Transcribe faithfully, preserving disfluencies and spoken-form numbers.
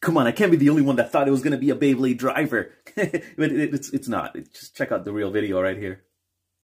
Come on, I can't be the only one that thought it was going to be a Beyblade driver. But it, it's, it's not. Just check out the real video right here.